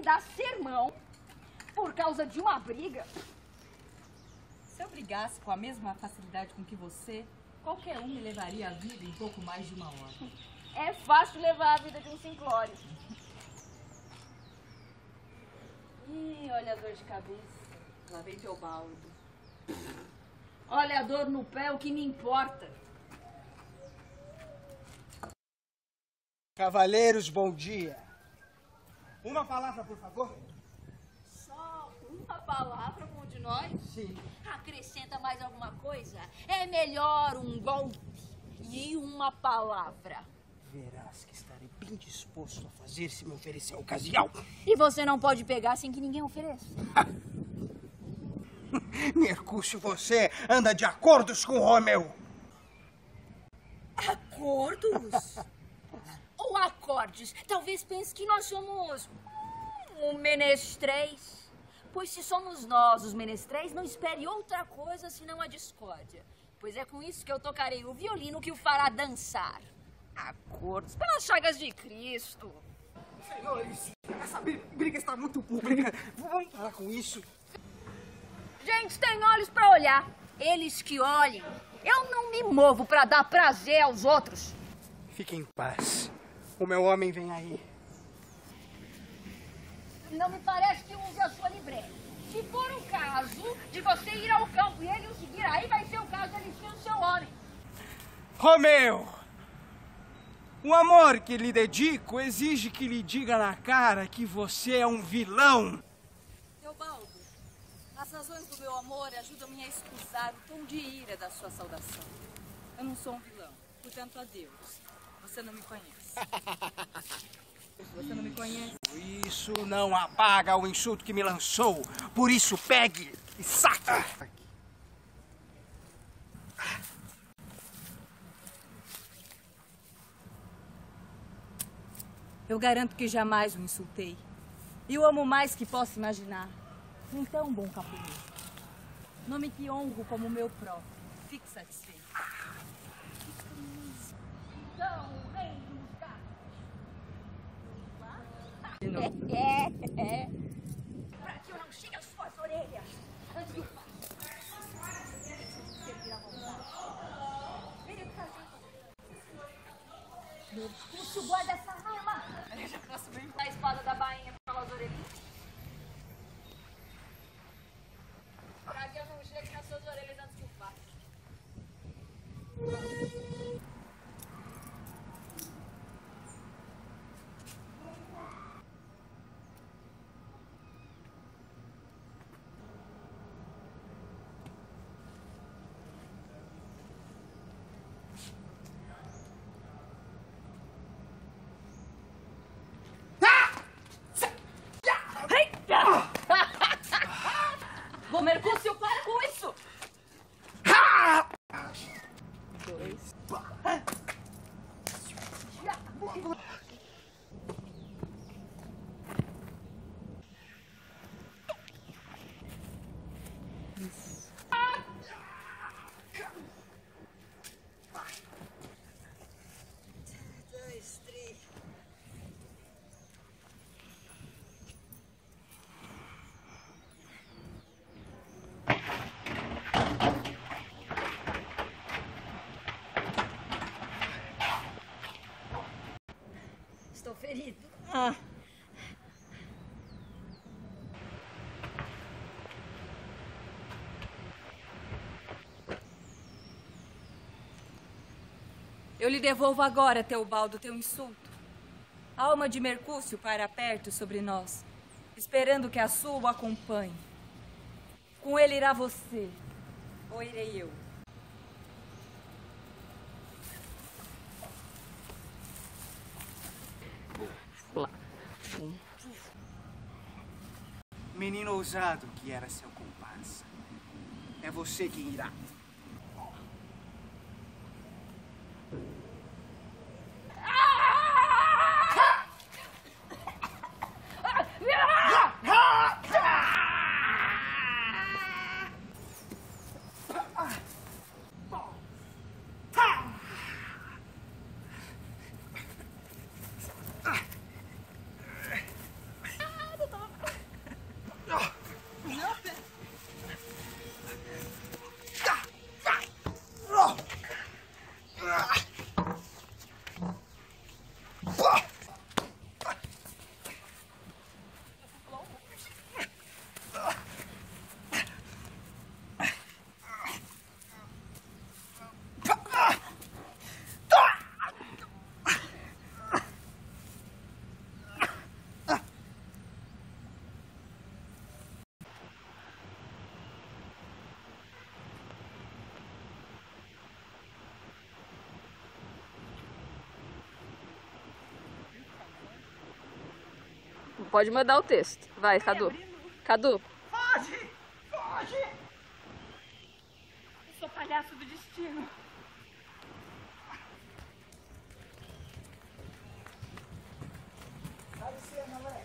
que dar sermão por causa de uma briga. Se eu brigasse com a mesma facilidade com que você, qualquer um me levaria a vida em pouco mais de 1 hora. É fácil levar a vida de um simplório. Ih, olha a dor de cabeça. Lá vem teu baldo. Olha a dor no pé, o que me importa. Cavaleiros, bom dia. Uma palavra, por favor. Só uma palavra com um de nós? Sim. Acrescenta mais alguma coisa? É melhor um golpe e uma palavra. Verás que estarei bem disposto a fazer se me oferecer a ocasião. E você não pode pegar sem que ninguém ofereça. Mercúcio, você anda de acordos com Romeu. Acordos? Ou acordes? Talvez pense que nós somos menestréis. Pois se somos nós os menestréis, não espere outra coisa senão a discórdia. Pois é com isso que eu tocarei o violino que o fará dançar. Acordos pelas chagas de Cristo. Senhores, essa briga está muito pública. Vamos parar com isso. Gente, tem olhos pra olhar. Eles que olhem. Eu não me movo pra dar prazer aos outros. Fique em paz. O meu homem vem aí. Não me parece que use a sua livreira. Se for o caso de você ir ao campo e ele o seguir, aí vai ser o caso dele ser o seu homem. Romeu! O amor que lhe dedico exige que lhe diga na cara que você é um vilão. Teobaldo, as razões do meu amor ajudam-me a escusar o tom de ira da sua saudação. Eu não sou um vilão, portanto, adeus. Você não me conhece. Você não me conhece. Isso não apaga o insulto que me lançou. Por isso, pegue e saca. Eu garanto que jamais o insultei. E o amo mais que posso imaginar. Então, bom capoeiro, nome que honro como meu próprio. Fique satisfeito. Então, vem buscar. Pra que eu não chegue às suas orelhas. Antes do Mercúcio, guarda essa arma. Eu já posso bem. A espada da bainha pelas orelhinhas. Pra que eu não chegue nas suas orelhas antes que eu faça. Bom, Mercúcio, para com isso! Estou ferido. Eu lhe devolvo agora, Teobaldo, teu insulto. A alma de Mercúcio para perto sobre nós, esperando que a sua o acompanhe. Com ele irá você, ou irei eu. Menino ousado que era seu comparsa. É você quem irá. pode mandar o texto. Vai, Cadu. Cadu. Foge! Foge! Eu sou palhaço do destino. Dá licença, moleque.